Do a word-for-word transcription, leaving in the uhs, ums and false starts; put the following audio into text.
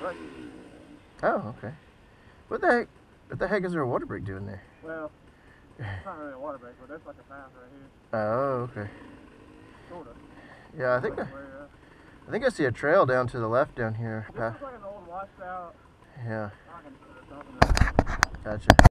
break. Oh, okay. What the heck? What the heck is there a water break doing there? Well, it's not really a water break, but there's like a path right here. Oh, okay. Sorta. Yeah, I think I, I think I see a trail down to the left down here. This looks like an old washed out. Yeah. Gotcha.